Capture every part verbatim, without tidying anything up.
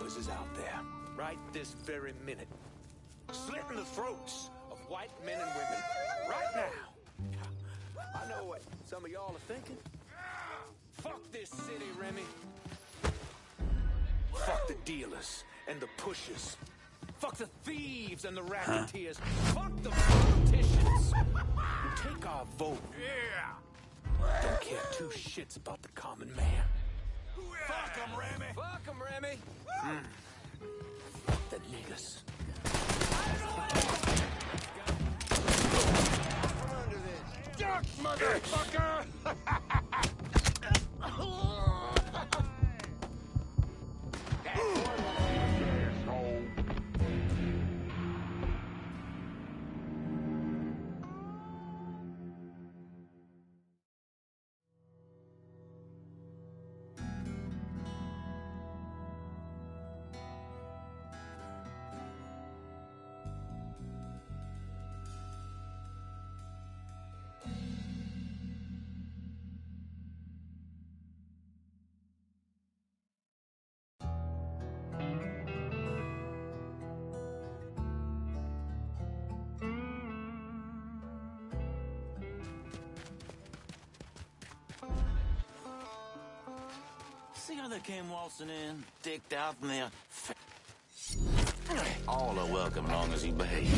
dealers is out there, right this very minute, slitting the throats of white men and women, right now. I know what some of y'all are thinking. Fuck this city, Remy. Fuck the dealers and the pushers. Fuck the thieves and the racketeers. Huh? Fuck the politicians who take our vote. Yeah. Don't care two shits about the common man. Yeah. Fuck them, Remy. Fuck them, Remy. Mm. Fuck the niggas. Duck, motherfucker! See how they came waltzing in, dicked out, and they're... All are welcome, long as you behave.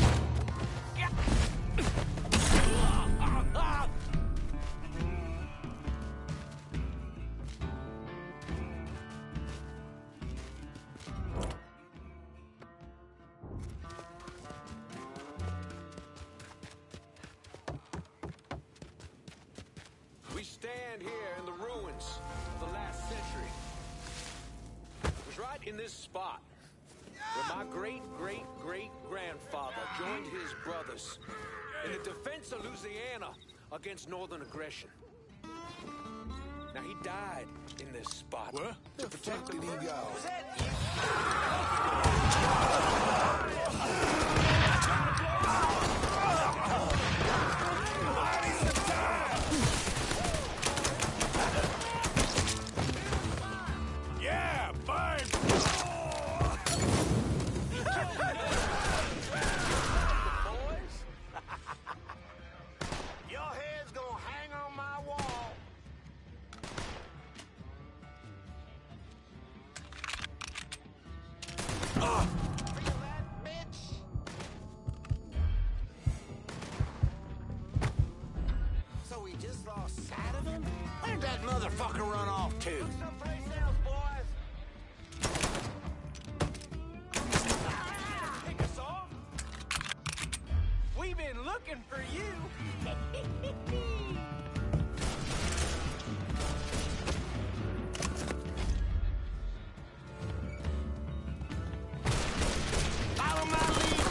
We stand here in the ruins of the last century. It was right in this spot where my great-great-great-grandfather joined his brothers in the defense of Louisiana against northern aggression. Now, he died in this spot. What? To protect the Was Yeah, fine! Your head's gonna hang on my wall. Ah! Feel that, bitch? So we just lost sight of him? Where'd that motherfucker run off to? Someplace else, boys. Pick us off? We've been looking for you. Follow my lead.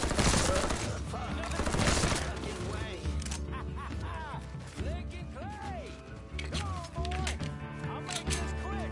Lincoln Clay! Come on, boy! I'll make this quick!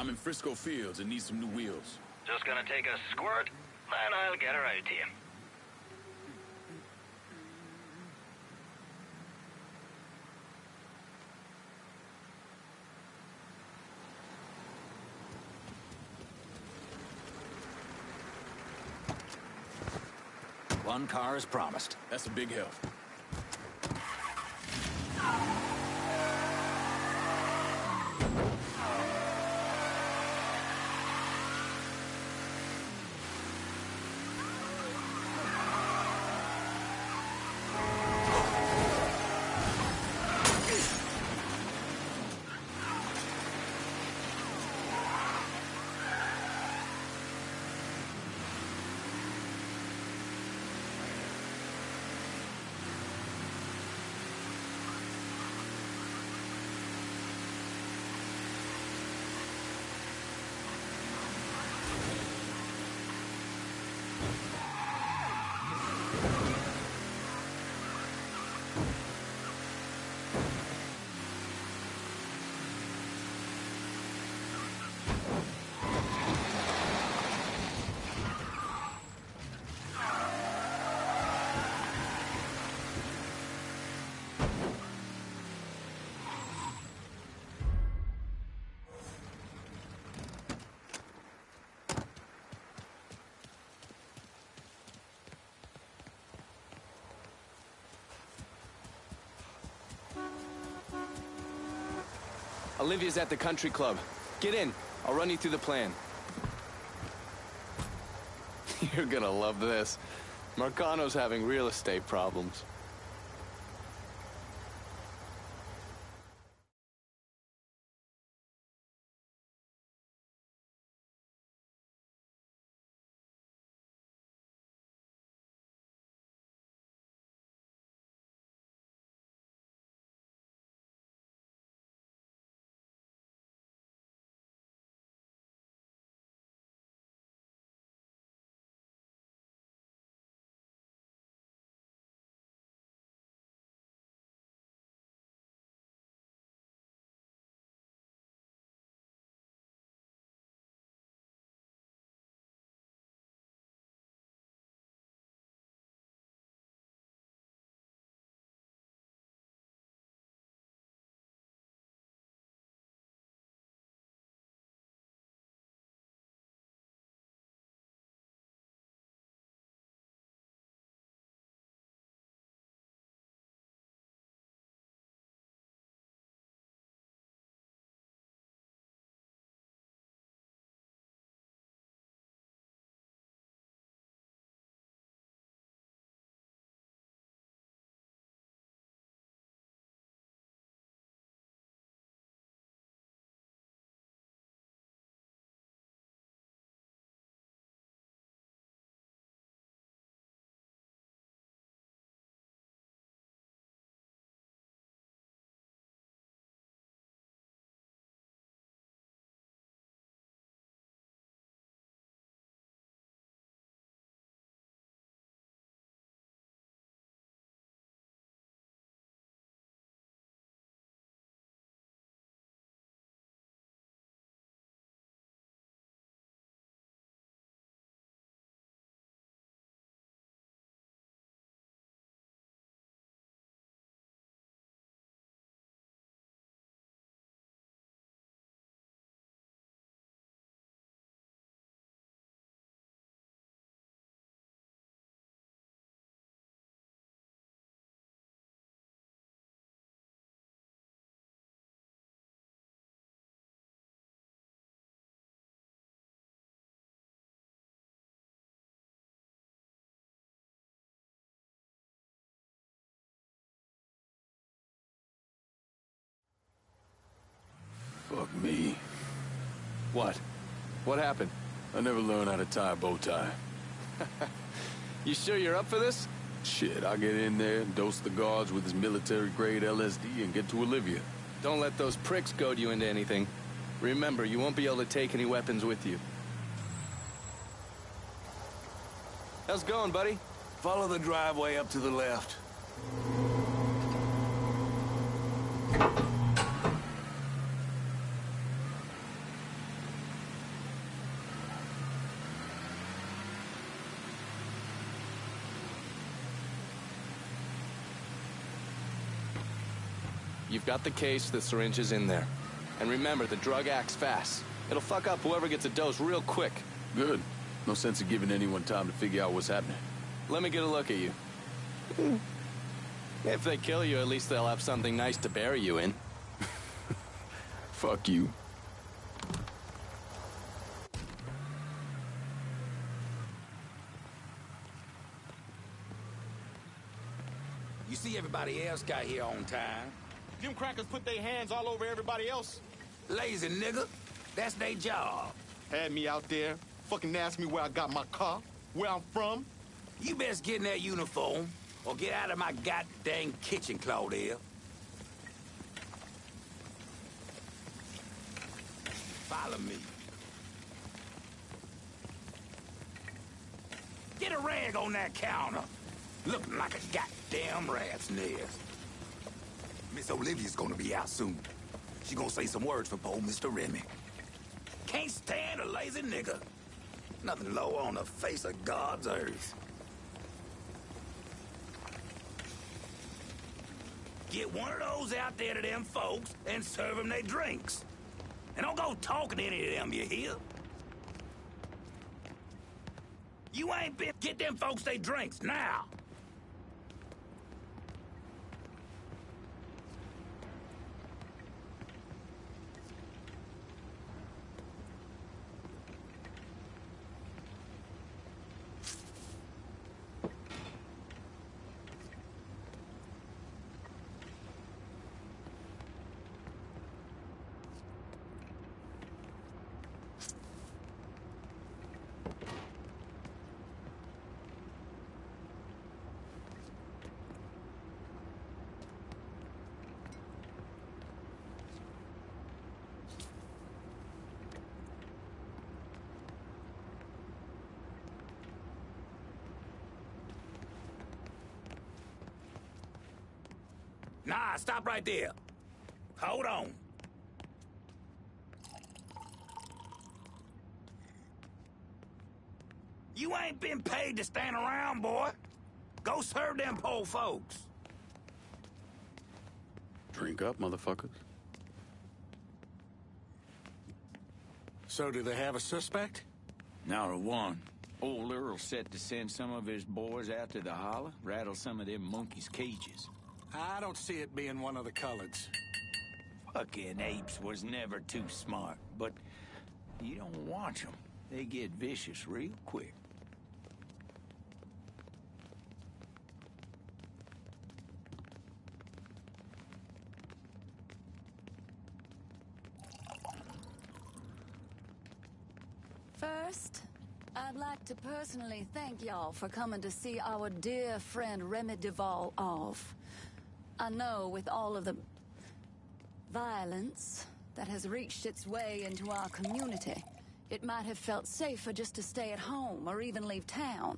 I'm in Frisco Fields and need some new wheels. Just gonna take a squirt, then I'll get her out to you. One car as promised. That's a big help. Olivia's at the country club. Get in. I'll run you through the plan. You're gonna love this. Marcano's having real estate problems. Fuck me. What? What happened? I never learned how to tie a bow tie. You sure you're up for this? Shit, I'll get in there, dose the guards with his military-grade L S D, and get to Olivia. Don't let those pricks goad you into anything. Remember, you won't be able to take any weapons with you. How's it going, buddy? Follow the driveway up to the left. You've got the case, the syringe is in there. And remember, the drug acts fast. It'll fuck up whoever gets a dose real quick. Good. No sense of giving anyone time to figure out what's happening. Let me get a look at you. If they kill you, at least they'll have something nice to bury you in. Fuck you. You see everybody else got here on time. Them crackers put their hands all over everybody else. Lazy nigga. That's their job. Had me out there, fucking asked me where I got my car, where I'm from. You best get in that uniform, or get out of my goddamn kitchen, Claudia. Follow me. Get a rag on that counter. Looking like a goddamn rat's nest. Miss Olivia's gonna be out soon. She gonna say some words for poor Mister Remy. Can't stand a lazy nigga. Nothing low on the face of God's earth. Get one of those out there to them folks and serve them their drinks. And don't go talking to any of them, you hear? You ain't been... Get them folks their drinks, now! Nah, stop right there. Hold on. You ain't been paid to stand around, boy. Go serve them poor folks. Drink up, motherfuckers. So do they have a suspect? Not a one. Old Earl set to send some of his boys out to the holler, rattle some of them monkeys' cages. I don't see it being one of the Culleds. Fucking apes was never too smart, but you don't watch them. They get vicious real quick. First, I'd like to personally thank y'all for coming to see our dear friend Remy Duval off. I know with all of the violence that has reached its way into our community, it might have felt safer just to stay at home or even leave town.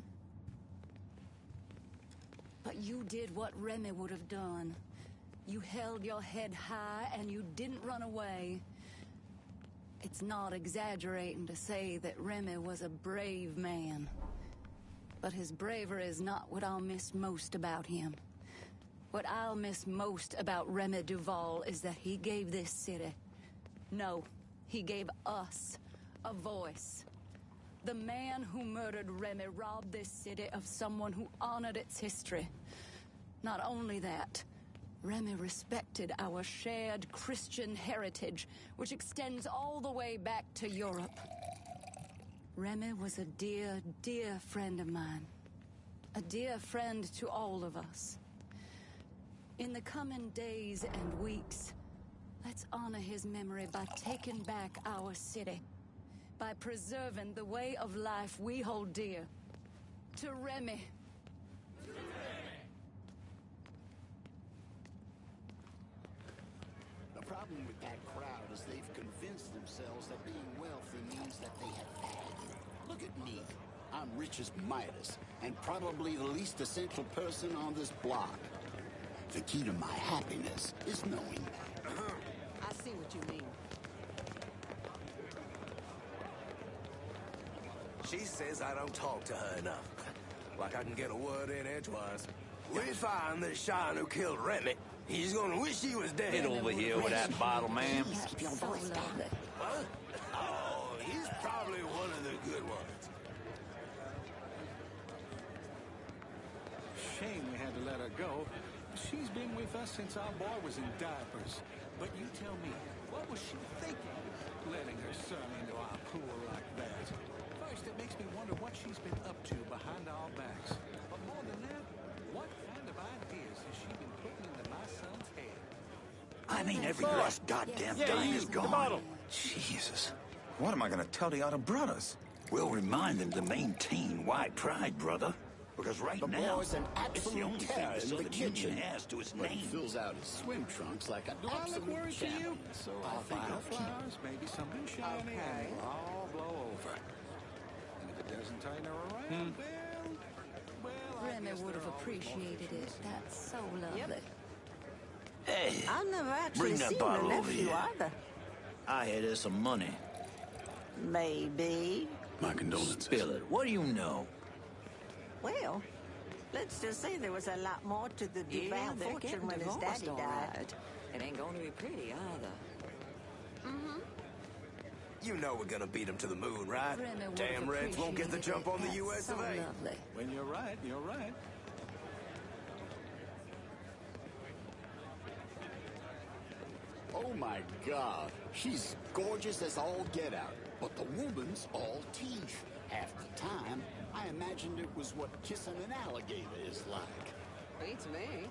But you did what Remy would have done. You held your head high and you didn't run away. It's not exaggerating to say that Remy was a brave man. But his bravery is not what I'll miss most about him. What I'll miss most about Remy Duval is that he gave this city, no, he gave us, a voice. The man who murdered Remy robbed this city of someone who honored its history. Not only that, Remy respected our shared Christian heritage, which extends all the way back to Europe. Remy was a dear, dear friend of mine. A dear friend to all of us. In the coming days and weeks, let's honor his memory by taking back our city. By preserving the way of life we hold dear. To Remy. The problem with that crowd is they've convinced themselves that being wealthy means that they have value. Look at me. I'm rich as Midas, and probably the least essential person on this block. The key to my happiness is knowing that. I see what you mean. She says I don't talk to her enough. Like I can get a word in edgewise. We find this Shine who killed Remy. He's gonna wish he was dead. Get over here with that bottle, man. Keep your voice down. Huh? Oh, he's probably one of the good ones. Shame we had to let her go. She's been with us since our boy was in diapers. But you tell me, what was she thinking, letting her son into our pool like that? First, it makes me wonder what she's been up to behind our backs. But more than that, what kind of ideas has she been putting into my son's head? I mean, every last goddamn Yeah, dime you, is the gone. bottle. Jesus. What am I gonna tell the other brothers? We'll remind them to maintain white pride, brother. Because right The now, boy's an it's the absolute only thing terror the in the Southern Union kitchen. has to its But he name. fills out his swim trunks like an Do I look absolute worried to you? champion. So I I'll think buy I'll her keep flowers, maybe something shiny, Okay. and we'll all blow over. And if it doesn't turn her around, well, well, I Remy guess would there have are always appreciated it. That's so lovely. Hey, I've never actually bring that seen bottle the over nephew here. either. I had her some money. Maybe. My condolences. Spill it. What do you know? Well, let's just say there was a lot more to the Yeah, Duval they're fortune getting when his divorced, daddy all died. right. It ain't going to be pretty either. Mm-hmm. You know we're gonna beat him to the moon, right? Remy would Damn have Reds won't get the appreciated jump it. on the That's U S so of A. lovely. When you're right, you're right. Oh my God, she's gorgeous as all get out, but the woman's all teeth. Half the time, I imagined it was what kissing an alligator is like. Beats me.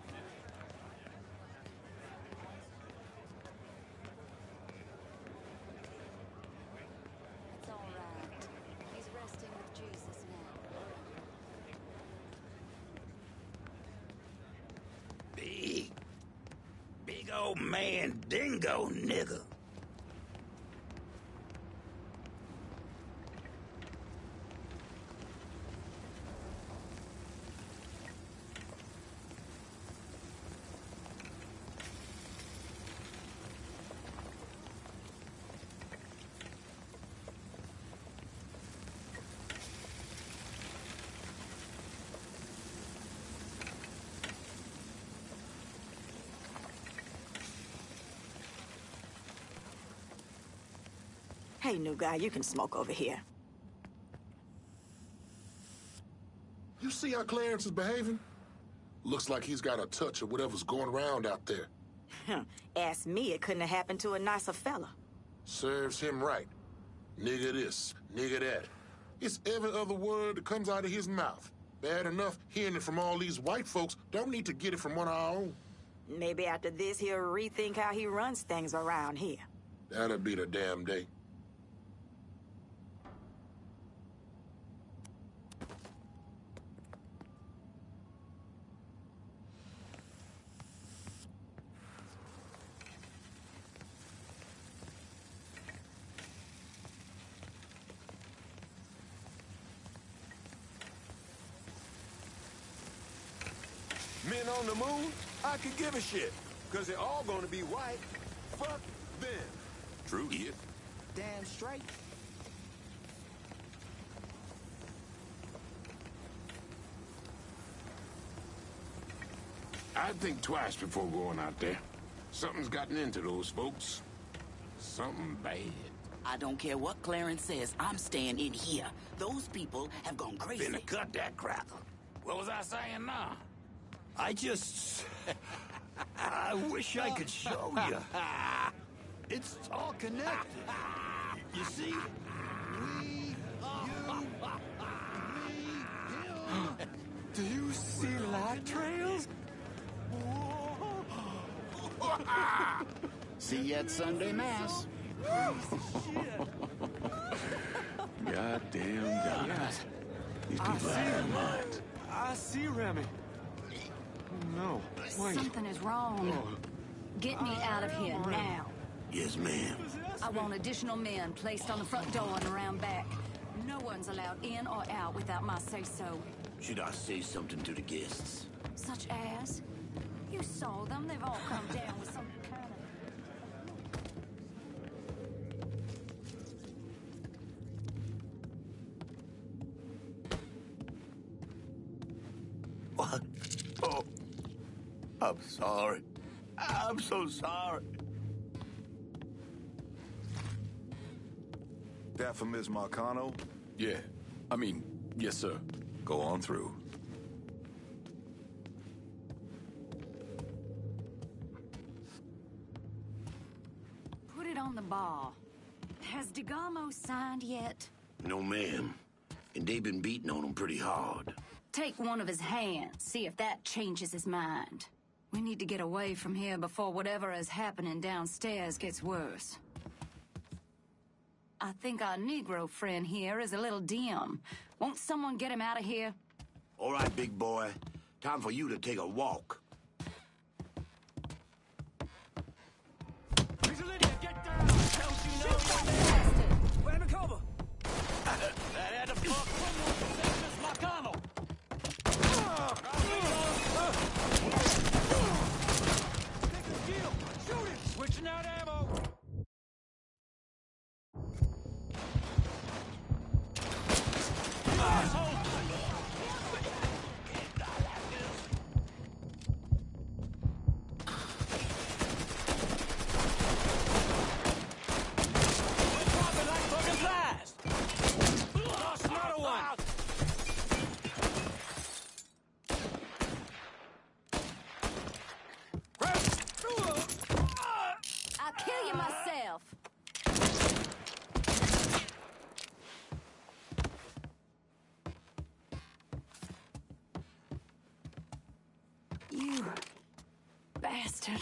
It's all right. He's resting with Jesus now. Big. Big old man dingo nigga. Hey, new guy, you can smoke over here. You see how Clarence is behaving? Looks like he's got a touch of whatever's going around out there. Ask me, it couldn't have happened to a nicer fella. Serves him right. Nigga this, nigga that. It's every other word that comes out of his mouth. Bad enough hearing it from all these white folks. Don't need to get it from one of our own. Maybe after this, he'll rethink how he runs things around here. That'll be the damn day. Men on the moon, I could give a shit. Cause they're all gonna be white. Fuck them. True, yeah. Damn straight. I'd think twice before going out there. Something's gotten into those folks. Something bad. I don't care what Clarence says, I'm staying in here. Those people have gone crazy. Finna cut that crackle. What was I saying now? I just... I wish I could show you. It's all connected. You see? We, you, me, Do you see light trails? See you at Sunday Mass. Goddamn dumbass. These I people have their see. minds. I see Remy. No, wait. Something is wrong. Get me out of here now. Yes, ma'am. I want additional men placed on the front door and around back. No one's allowed in or out without my say-so. Should I say something to the guests? Such as? You saw them. They've all come down with some kind of... What? Oh, I'm sorry. I'm so sorry. That for Miss Marcano? Yeah. I mean, yes, sir. Go on through. Put it on the bar. Has DeGamo signed yet? No, ma'am. And they've been beating on him pretty hard. Take one of his hands, see if that changes his mind. We need to get away from here before whatever is happening downstairs gets worse. I think our Negro friend here is a little dim. Won't someone get him out of here? All right, big boy. Time for you to take a walk. Miss Lydia, get down! Don't you know what? Where the cover? That had to fuck Miss McConnell. Take the kill. Shoot him. Switching out ammo. You bastard.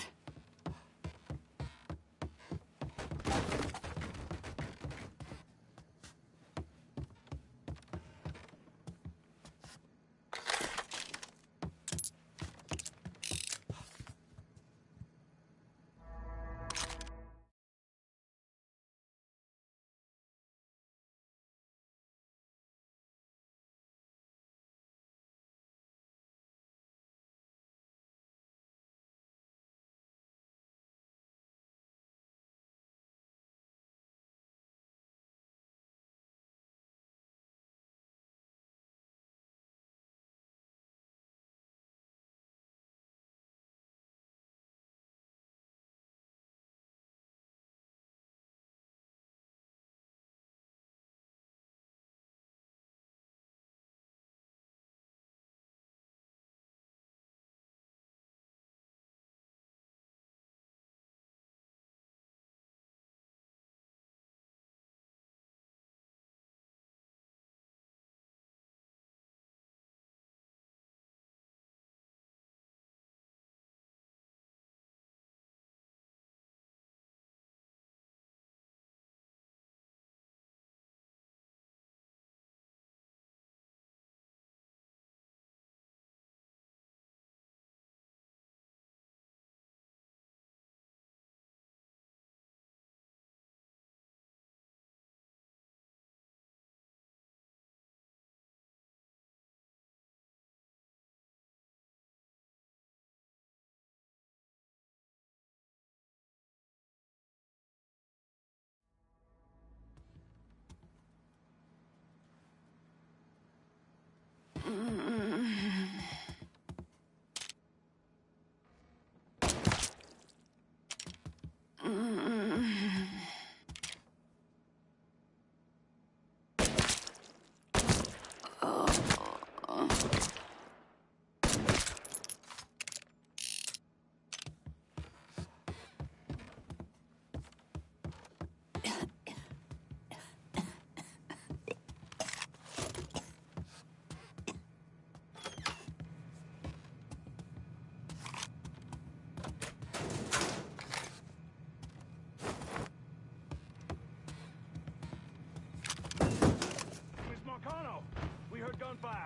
We heard gunfire.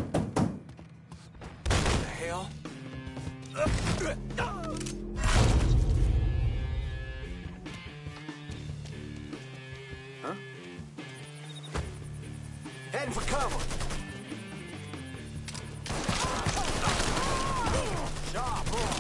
What the hell? Huh? Heading for cover. Sharp, boy.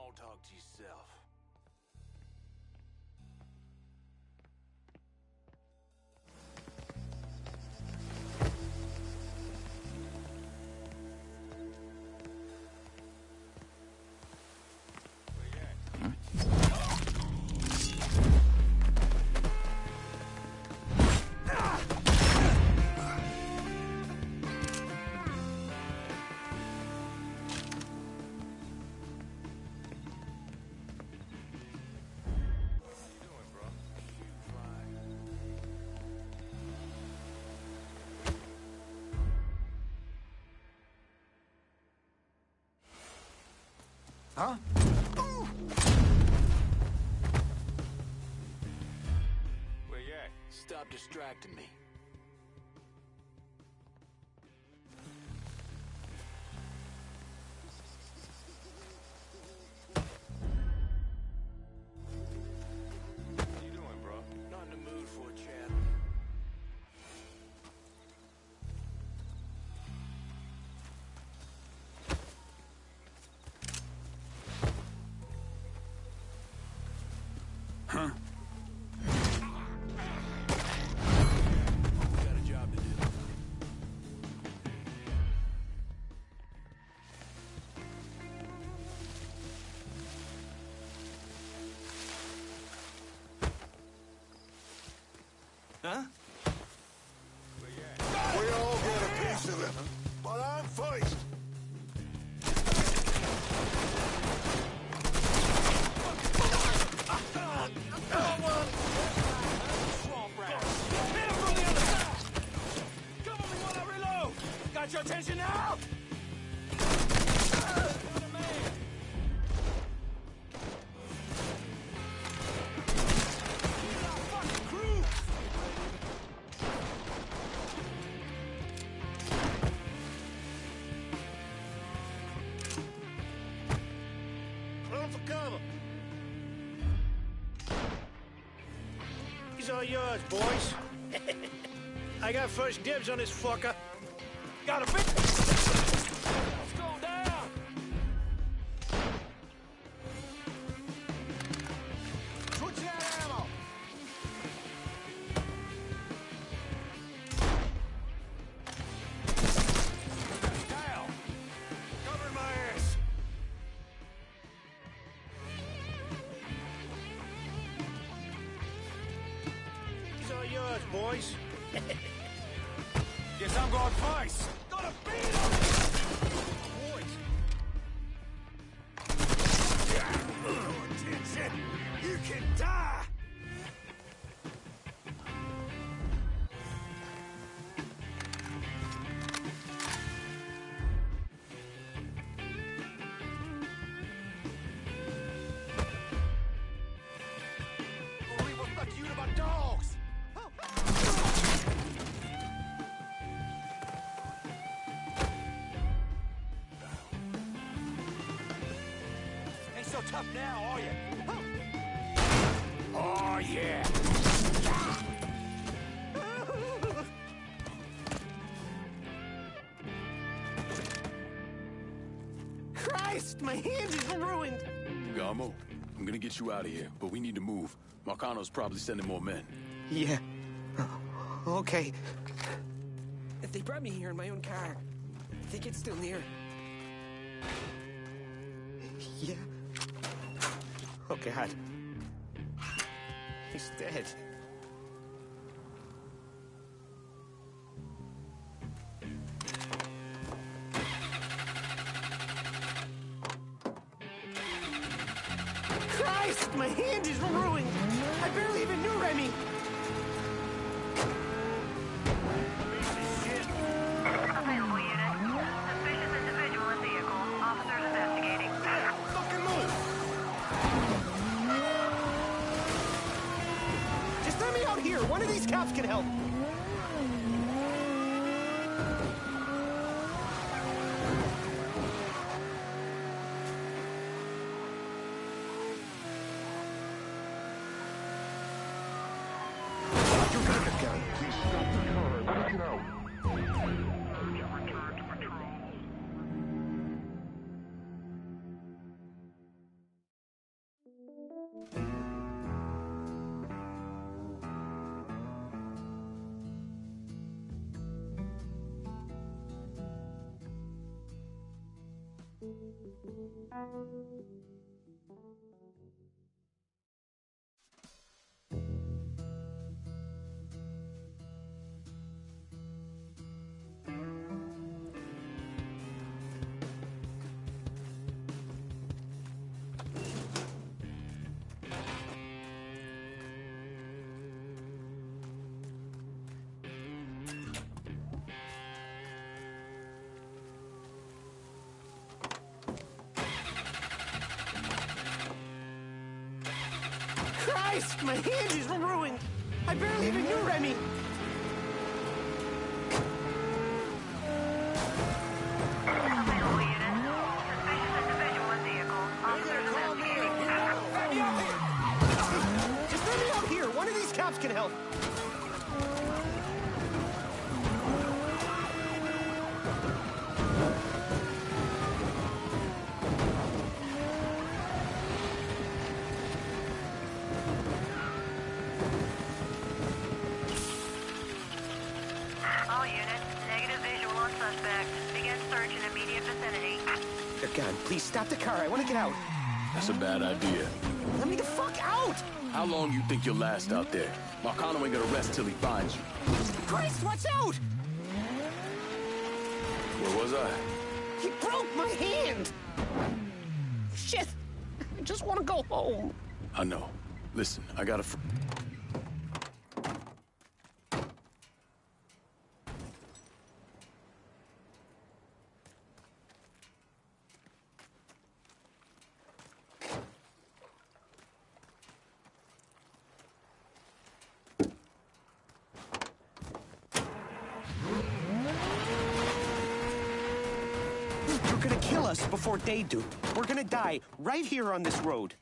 Small talk to yourself. Huh? Where you at? Stop distracting me. What you doing, bro? Not in the mood for a chat. Huh? Got a job to do. Huh? We all get a piece of it, but I'm first. Got your attention now? Run for cover. These are yours, boys. I got first dibs on this fucker. Got a bit. Let's go down. Switch that ammo. Down. Covering my ass. These are yours, boys. Guess I'm going first. Gonna beat him! Boys. Attention! You can die! Leave what's left of you to my dogs! Ain't so tough now, are you? Oh, yeah. Christ, my hand is ruined! Garmo, I'm gonna get you out of here, but we need to move. Marcano's probably sending more men. Yeah. Okay. They brought me here in my own car. Think it's still near? Yeah. Oh, God. He's dead. Christ, my hand is ruined! I barely even knew Remy! Available unit. Suspicious individual in vehicle. Officers investigating. Fucking move! Just let me out here. One of these cops can help. You got the gun. Please stop the car. Let it get out. Christ, my hand is ruined. I barely even knew Remy. Available unit. Suspicious individual in vehicle. Officers investigating. Let me out here. Just let me out here. One of these cops can help. All units, negative visual on suspect. Begin search in immediate vicinity. They're gone. Please stop the car. I want to get out. That's a bad idea. Let me the fuck out! How long you think you'll last out there? Marcano ain't gonna rest till he finds you. Christ, watch out! Where was I? He broke my hand! Shit! I just want to go home. I know. Listen, I got a... Fr You're gonna kill us before they do. We're gonna die right here on this road.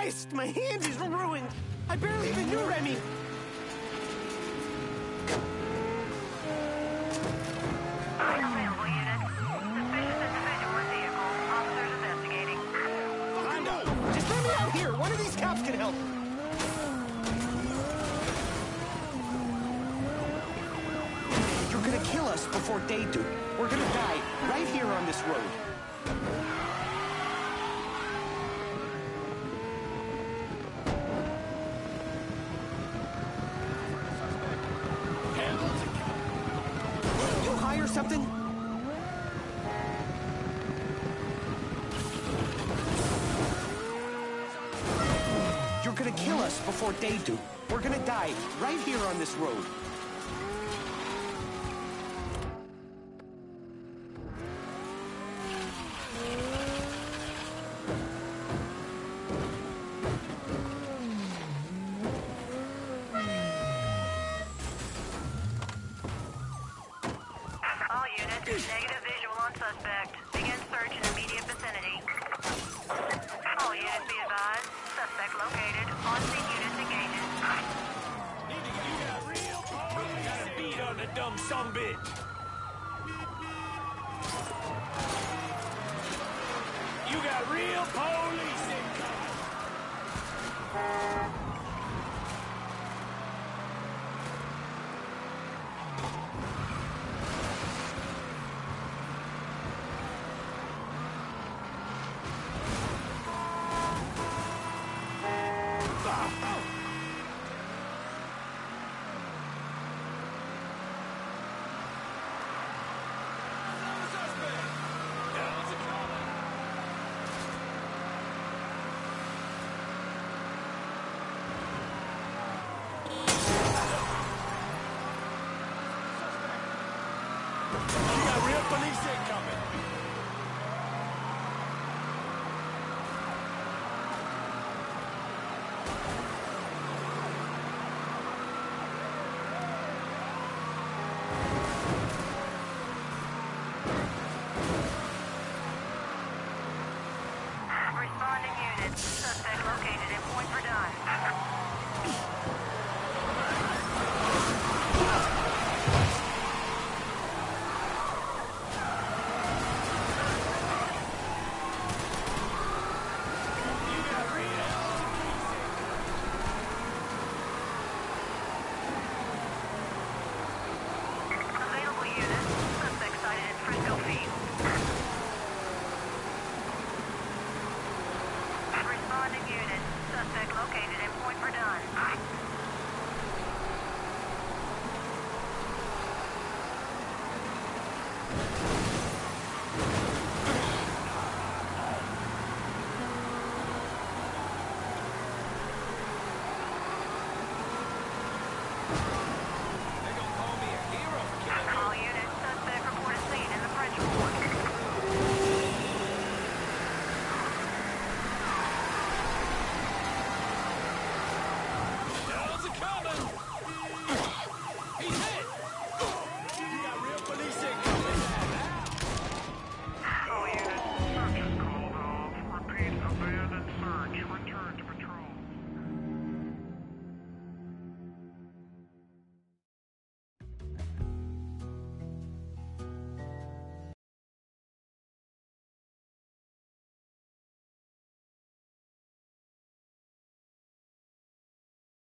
Christ! My hand is ruined! I barely even knew Remy! Available unit. Suspicious individual in vehicle. Officers investigating. I know! Just let me out here! One of these cops can help! You're gonna kill us before they do. We're gonna die right here on this road. You hire something? You're gonna kill us before they do. We're gonna die right here on this road. All units, negative visual on suspect. Begin search in immediate vicinity. All units be advised. Suspect located. On-scene units engaging. Got a beat on the dumb sumbitch. You got real police incoming. You got real police incoming.